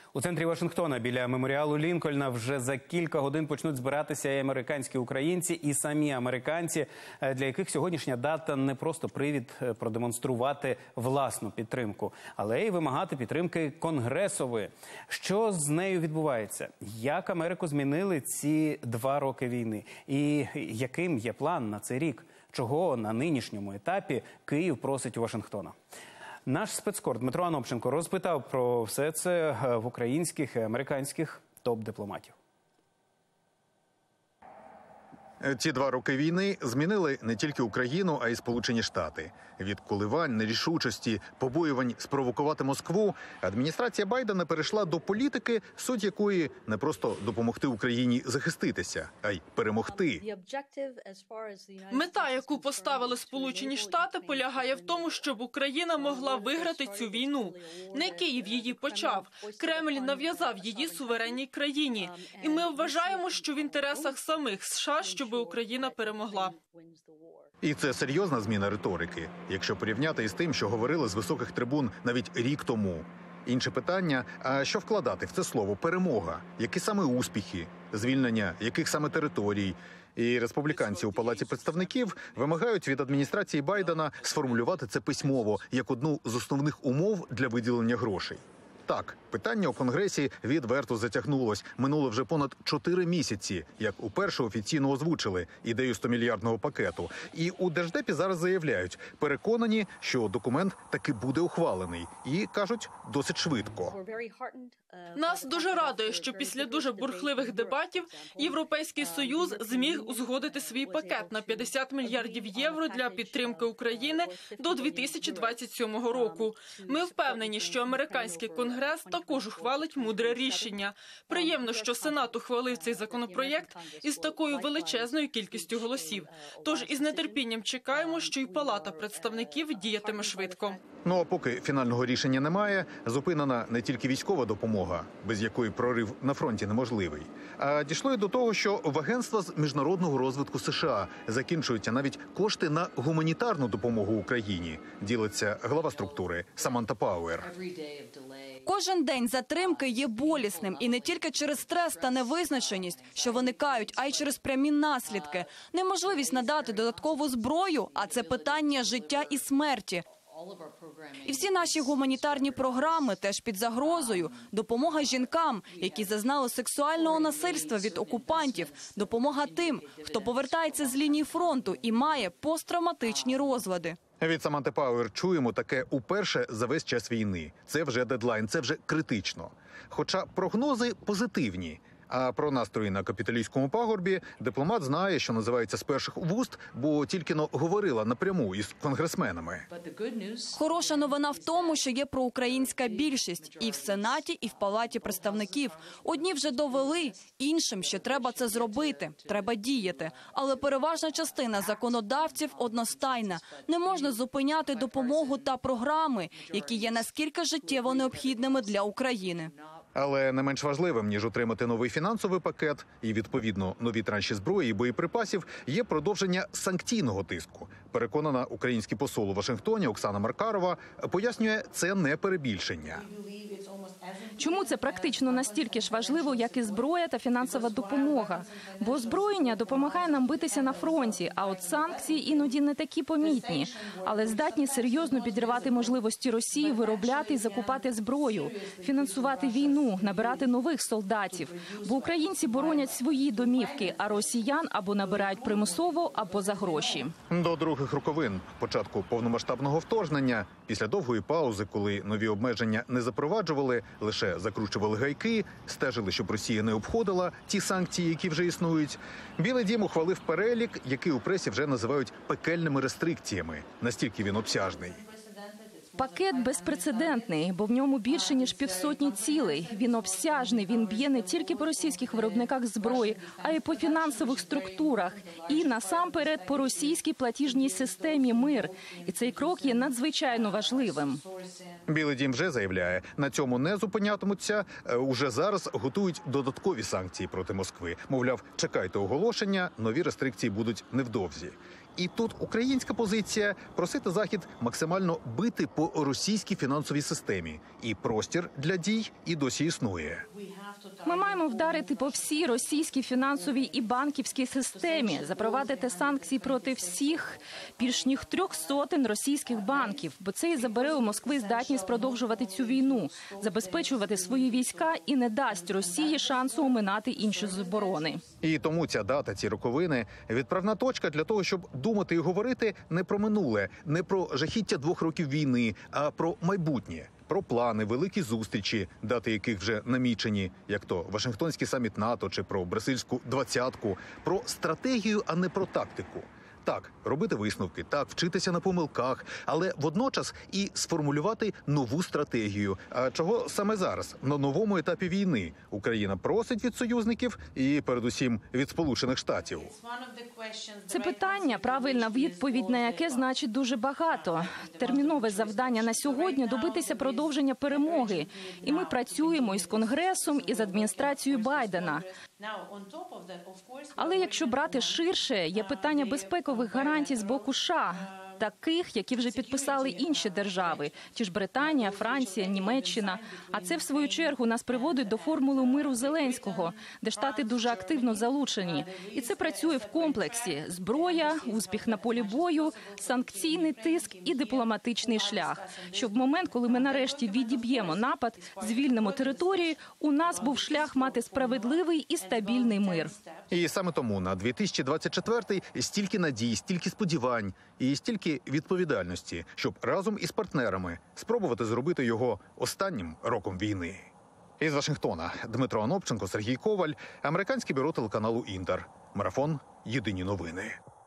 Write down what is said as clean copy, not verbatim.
У центрі Вашингтона біля меморіалу Лінкольна вже за кілька годин почнуть збиратися і американські українці, і самі американці, для яких сьогоднішня дата не просто привід продемонструвати власну підтримку, але й вимагати підтримки конгресової. Що з нею відбувається? Як Америку змінили ці 2 роки війни? І яким є план на цей рік? Чого на нинішньому етапі Київ просить у Вашингтона? Наш спецкор Дмитро Анопченко розпитав про все це в українських і американських топ-дипломатів. Ці 2 роки війни змінили не тільки Україну, а й Сполучені Штати. Від коливань, нерішучості, побоювань спровокувати Москву, адміністрація Байдена перейшла до політики, суть якої не просто допомогти Україні захиститися, а й перемогти. Мета, яку поставили Сполучені Штати, полягає в тому, щоб Україна могла виграти цю війну. Не Київ її почав. Кремль нав'язав її суверенній країні. І ми вважаємо, що в інтересах самих США, щоб Україна перемогла. І це серйозна зміна риторики, якщо порівняти із тим, що говорили з високих трибун навіть рік тому. Інше питання – а що вкладати в це слово «перемога»? Які саме успіхи? Звільнення яких саме територій? І республіканці у Палаті представників вимагають від адміністрації Байдена сформулювати це письмово, як одну з основних умов для виділення грошей. Так, питання у Конгресі відверто затягнулось. Минуло вже понад 4 місяці, як уперше офіційно озвучили ідею 100-мільярдного пакету. І у Держдепі зараз заявляють, переконані, що документ таки буде ухвалений. І, кажуть, досить швидко. Нас дуже радує, що після дуже бурхливих дебатів Європейський Союз зміг узгодити свій пакет на 50 мільярдів євро для підтримки України до 2027 року. Ми впевнені, що американський Конгрес також ухвалить мудре рішення. Приємно, що Сенат ухвалив цей законопроєкт із такою величезною кількістю голосів. Тож із нетерпінням чекаємо, що і Палата представників діятиме швидко. Ну а поки фінального рішення немає, зупинена не тільки військова допомога, без якої прорив на фронті неможливий, а дійшло й до того, що в Агентства з міжнародного розвитку США закінчуються навіть кошти на гуманітарну допомогу Україні, ділиться глава структури Саманта Пауер. Кожен день затримки є болісним і не тільки через стрес та невизначеність, що виникають, а й через прямі наслідки. Неможливість надати додаткову зброю, а це питання життя і смерті. І всі наші гуманітарні програми теж під загрозою. Допомога жінкам, які зазнали сексуального насильства від окупантів. Допомога тим, хто повертається з лінії фронту і має посттравматичні розлади. Від Саманти Пауер чуємо таке уперше за весь час війни. Це вже дедлайн, це вже критично. Хоча прогнози позитивні. А про настрої на Капітолійському пагорбі дипломат знає, що називається з перших вуст, бо тільки-но говорила напряму із конгресменами. Хороша новина в тому, що є проукраїнська більшість і в Сенаті, і в Палаті представників. Одні вже довели, іншим ще треба це зробити, треба діяти. Але переважна частина законодавців одностайна. Не можна зупиняти допомогу та програми, які є наскільки життєво необхідними для України. Але не менш важливим, ніж отримати новий фінансовий пакет і, відповідно, нові транші зброї і боєприпасів, є продовження санкційного тиску. Переконана український посол у Вашингтоні Оксана Маркарова пояснює, це не перебільшення. Чому це практично настільки ж важливо, як і зброя та фінансова допомога? Бо озброєння допомагає нам битися на фронті, а от санкції іноді не такі помітні, але здатні серйозно підривати можливості Росії виробляти і закупати зброю, фінансувати війну, набирати нових солдатів. Бо українці боронять свої домівки, а росіян або набирають примусово, або за гроші. До других роковин початку повномасштабного вторгнення, після довгої паузи, коли нові обмеження не запроваджували, лише закручували гайки, стежили, щоб Росія не обходила ті санкції, які вже існують, Білий дім ухвалив перелік, який у пресі вже називають пекельними рестрикціями. Настільки він обсяжний. Пакет безпрецедентний, бо в ньому більше, ніж 500 цілей. Він обсяжний, він б'є не тільки по російських виробниках зброї, а й по фінансових структурах. І, насамперед, по російській платіжній системі «Мир». І цей крок є надзвичайно важливим. Білий дім вже заявляє, на цьому не зупинятимуться. Уже зараз готують додаткові санкції проти Москви. Мовляв, чекайте оголошення, нові рестрикції будуть невдовзі. І тут українська позиція – просити Захід максимально бити по російській фінансовій системі. І простір для дій і досі існує. Ми маємо вдарити по всій російській фінансовій і банківській системі, запровадити санкції проти всіх більш ніж 300 російських банків, бо це і забере у Москви здатність продовжувати цю війну, забезпечувати свої війська і не дасть Росії шансу оминати інші заборони. І тому ця дата, ці роковини – відправна точка для того, щоб думати і говорити не про минуле, не про жахіття 2 років війни, а про майбутнє. Про плани, великі зустрічі, дати яких вже намічені, як то Вашингтонський саміт НАТО чи про Брюссельську двадцятку, про стратегію, а не про тактику. Так, робити висновки, так, вчитися на помилках, але водночас і сформулювати нову стратегію. А чого саме зараз, на новому етапі війни, Україна просить від союзників і, передусім, від Сполучених Штатів? Це питання, правильна відповідь на яке значить дуже багато. Термінове завдання на сьогодні – добитися продовження перемоги. І ми працюємо із Конгресом, і з адміністрацією Байдена. Але якщо брати ширше, є питання безпекових гарантій з боку США, таких, які вже підписали інші держави, ті ж Британія, Франція, Німеччина. А це, в свою чергу, нас приводить до формули миру Зеленського, де Штати дуже активно залучені. І це працює в комплексі – зброя, успіх на полі бою, санкційний тиск і дипломатичний шлях. Щоб в момент, коли ми нарешті відіб'ємо напад, звільнимо території, у нас був шлях мати справедливий і стабільний мир. І саме тому на 2024-й стільки надій, стільки сподівань і стільки відповідальності, щоб разом із партнерами спробувати зробити його останнім роком війни. Із Вашингтона Дмитро Анопченко, Сергій Коваль, американське бюро телеканалу «Інтер». Марафон. Єдині новини.